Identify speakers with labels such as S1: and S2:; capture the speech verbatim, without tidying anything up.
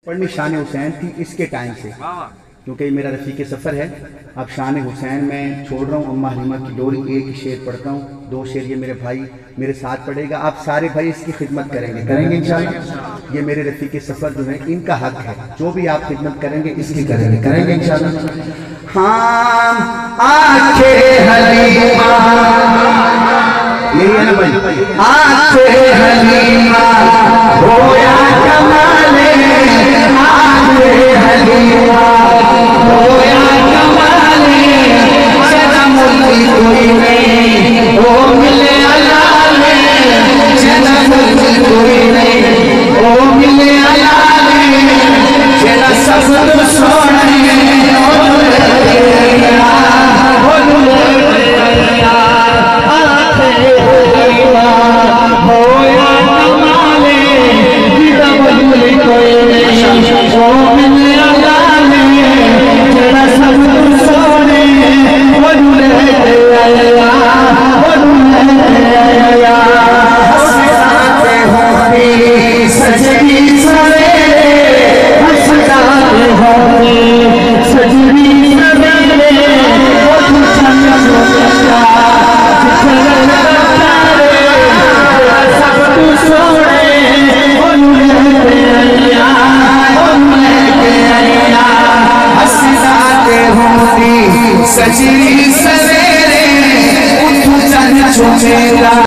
S1: पढ़नी शान हुसैन थी इसके टाइम से, क्योंकि मेरा रफ़ीक सफ़र है। अब शान हुसैन मैं छोड़ रहा हूँ। अम्मा हलीमा की डोरी एक शेर पढ़ता हूँ, दो शेर ये मेरे भाई मेरे साथ पढ़ेगा। आप सारे भाई इसकी खिदमत करेंगे करेंगे इंशाअल्लाह। ये मेरे रफ़ीक सफ़र जो है इनका हक है, जो भी आप खिदमत करेंगे इसकी करेंगे करेंगे इंशाअल्लाह। हाँ आखे हलीमा, यही है ना भाई, आखे हलीमा होया कमाले, आखे हलीमा होया कमाले, जन्म की कोई नहीं वो मिले अलाले, जन्म की कोई नहीं वो मिले अलाले, जेड़ा सब सोने सजरी सवेरे उठ चल चुमेगा।